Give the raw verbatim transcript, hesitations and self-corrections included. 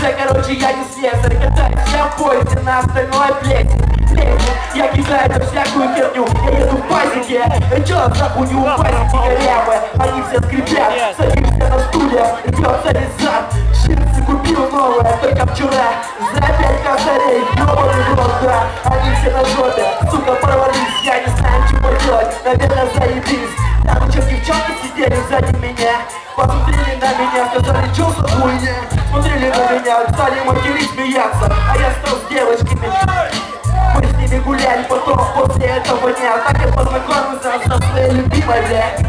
уже, короче, я не слесарь. Катаюсь я в поезде на остальной плесень. Я кидаю на всякую херню, я еду в пазике. Чё за хуйню, пазики корявые, они все скрипят. Садимся на стулья, идёт залезать. Джинсы купил новые, только вчера. За пять косарей, ёбаный в рот, да. Они все на жопе, сука, порвались. Я не знаю, чего делать, наверное, заебись. Там еще девчонки сидели сзади меня. Посмотрели на меня, сказали, чё за хуйня. Смотрели на меня, стали материть, смеяться. А я стал с девочками. Мы с ними гуляли, потом после этого дня так я познакомился со своей любимой, блядь.